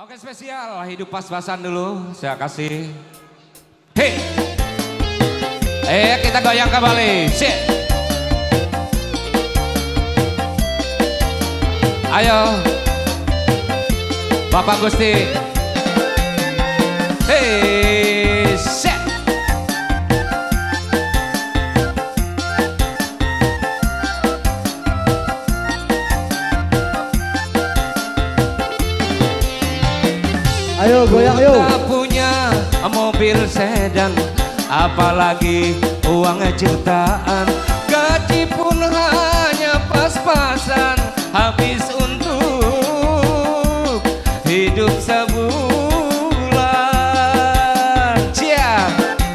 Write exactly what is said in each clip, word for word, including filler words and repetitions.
Oke, spesial hidup pas-pasan dulu saya kasih. Hei, eh kita goyang kembali. Shit. Ayo, Bapak Gusti. Hei, shit. Ayo goyang ayo. Kita punya mobil sedan, apalagi uang jutaan. Gaji pun hanya pas-pasan, habis untuk hidup sebulan. Siap.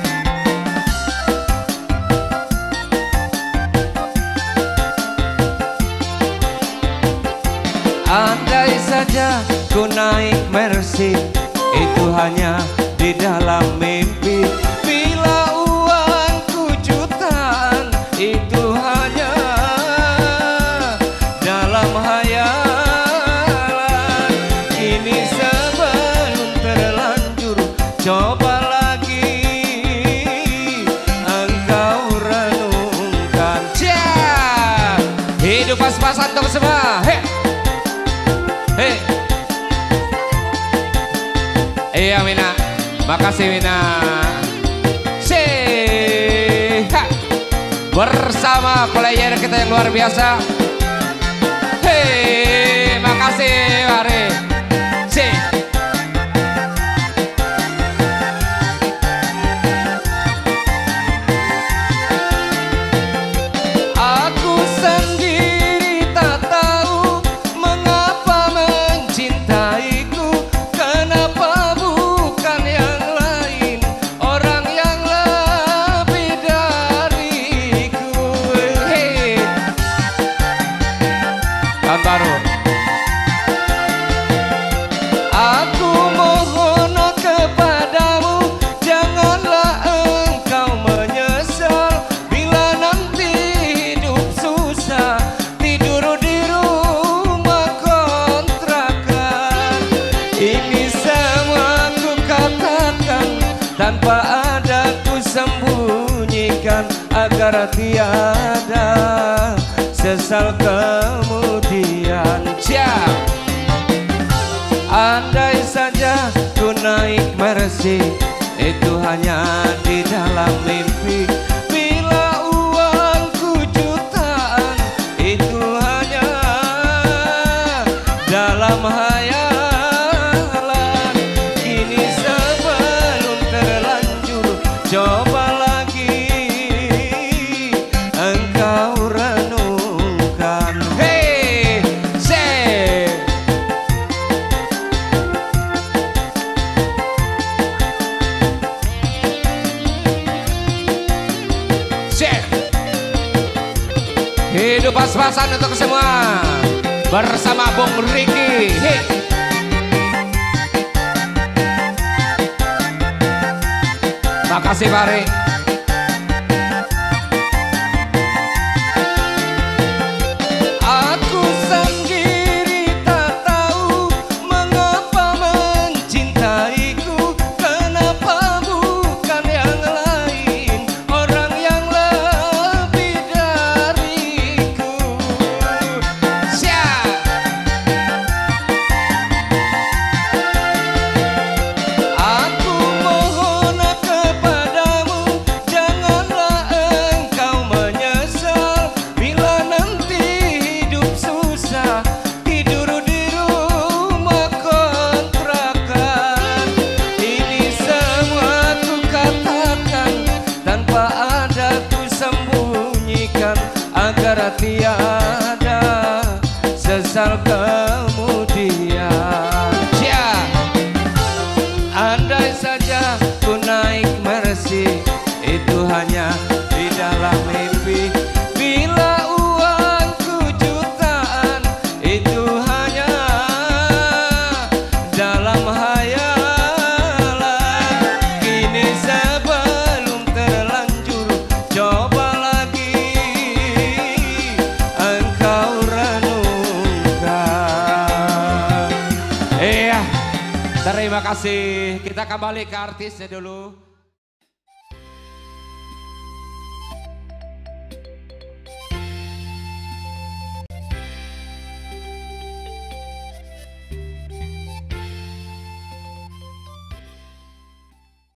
Andai saja ku naik Mercy, itu hanya di dalam mimpi. Bila uangku jutaan, itu hanya dalam hayalan. Ini sebelum terlanjur, coba lagi engkau renungkan. Siap. Hidup pas-pasan dong semua. Hei, hei. Iya Mina, makasih Mina. Siha. Bersama player kita yang luar biasa. Hei, makasih mari. Si. Aku sendiri tak tahu mengapa mencintaiku. Kenapa bukan yang lain, orang yang lebih dariku. Hei, tahun baru. Aku mohon kepadamu, janganlah engkau menyesal bila nanti hidup susah, tidur di rumah kontrakan. Ini semua ku katakan tanpa ada ku sembunyikan, agar tiada sesal kemudian. Siap. Andai saja ku naik Mercy, itu hanya di dalam mimpi. Bila uangku jutaan, itu hanya dalam hayalan. Ini sebelum terlanjur, coba lagi engkau renungkan. Hei, say. Hidup pas-pasan untuk semua bersama Bung Ricky. Hey. Makasih Mari. Aku sendiri tak tahu mengapa mencintaiku. Kenapa bukan yang lain, orang yang lebih dariku. Siap. Aku mohon kepadamu, terima kasih. Kita kembali ke artisnya dulu.